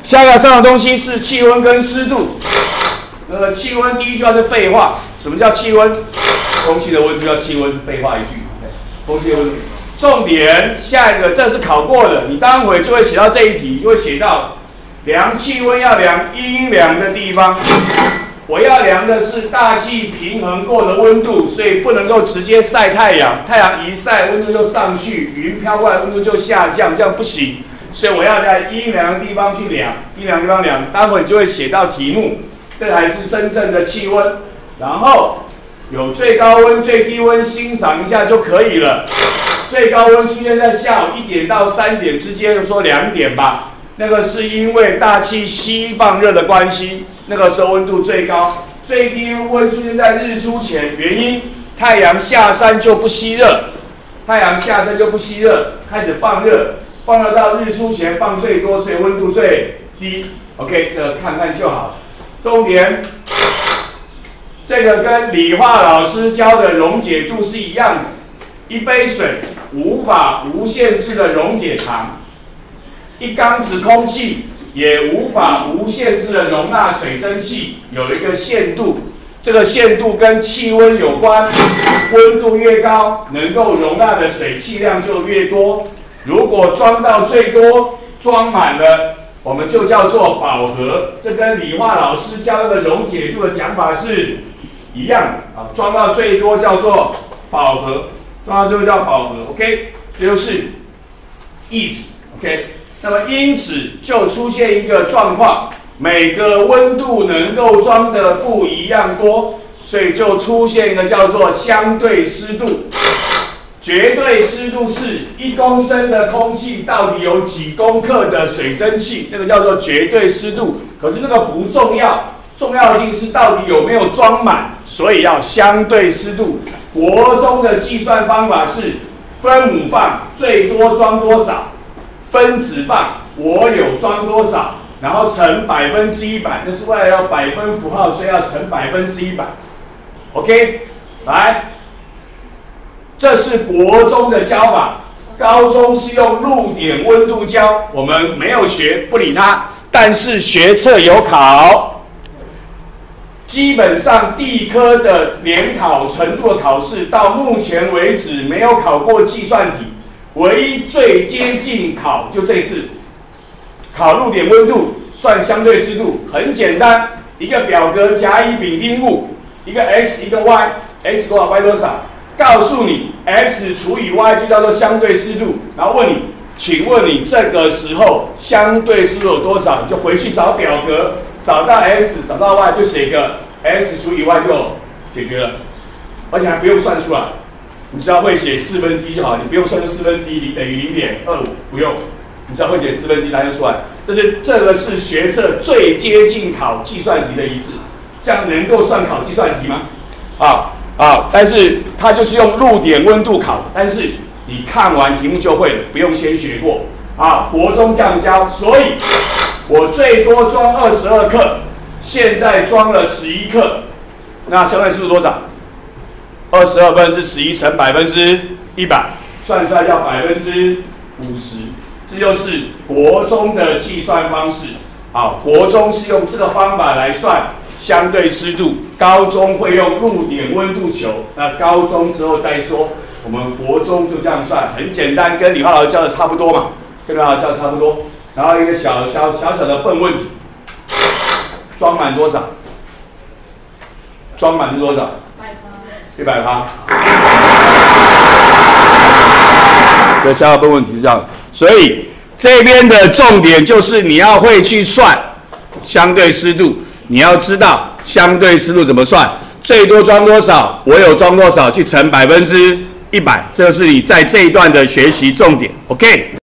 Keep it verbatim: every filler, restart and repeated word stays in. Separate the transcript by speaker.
Speaker 1: 下一个上的东西是气温跟湿度。那个气温第一句话是废话，什么叫气温？空气的温度叫气温，是废话一句。空气的温度。重点，下一个这是考过的，你待会就会写到这一题，就会写到量气温要量阴凉的地方。我要量的是大气平衡过的温度，所以不能够直接晒太阳，太阳一晒温度就上去，云飘过来温度就下降，这样不行。所以我要在阴凉的地方去量，阴凉的地方量，待会你就会写到题目，这才是真正的气温。然后有最高温、最低温，欣赏一下就可以了。最高温出现在下午一点到三点之间，说两点吧，那个是因为大气吸放热的关系。那个时候温度最高，最低温出现在日出前，原因太阳下山就不吸热，太阳下山就不吸热，开始放热，放热到日出前放最多，所以温度最低。OK， 这个看看就好。重点，这个跟理化老师教的溶解度是一样的，一杯水无法无限制的溶解糖，一缸子空气也无法无限制的容纳水蒸气，有一个限度，这个限度跟气温有关，温度越高，能够容纳的水气量就越多。如果装到最多，装满了，我们就叫做饱和。这跟理化老师教的溶解度的讲法是一样的啊，装到最多叫做饱和，装到最后叫饱和。OK， 这就是意思。OK。那么因此就出现一个状况，每个温度能够装的不一样多，所以就出现一个叫做相对湿度。绝对湿度是一公升的空气到底有几公克的水蒸气，那个叫做绝对湿度。可是那个不重要，重要性是到底有没有装满，所以要相对湿度。国中的计算方法是分母放最多装多少，分子放我有装多少，然后乘百分之一百，那是为了要百分符号，所以要乘百分之一百。OK， 来，这是国中的教法，高中是用露点温度教，我们没有学，不理它，但是学测有考。基本上地科的联考程度的考试，到目前为止没有考过计算题。唯一最接近考就这次，考露点温度算相对湿度，很简单，一个表格甲乙丙丁戊，一个 x 一个 y，x 多少 y 多少，告诉你 x 除以 y 就叫做相对湿度，然后问你，请问你这个时候相对湿度有多少？你就回去找表格，找到 x 找到 y 就写个 x 除以 y 就解决了，而且还不用算出来。你只要会写四分之一就好，你不用算出四分之一等于零点二五，不用，你只要会写四分之一，答案就出来。这是这个是学测最接近考计算题的一次，这样能够算考计算题吗？啊啊！但是它就是用露点温度考，但是你看完题目就会了，不用先学过啊。国中这样教，所以我最多装二十二克，现在装了十一克，那相对湿度多少？二十二分之十一乘百分之一百，算出来叫百分之五十。这就是国中的计算方式。好，国中是用这个方法来算相对湿度，高中会用露点温度求。那高中之后再说，我们国中就这样算，很简单，跟理化老师教的差不多嘛，跟理化老师教的差不多。然后一个小小小小的笨问题，装满多少？装满是多少？一百趴。对，小小笨问题是这样，所以这边的重点就是你要会去算相对湿度，你要知道相对湿度怎么算，最多装多少，我有装多少，去乘百分之一百，这是你在这一段的学习重点。OK。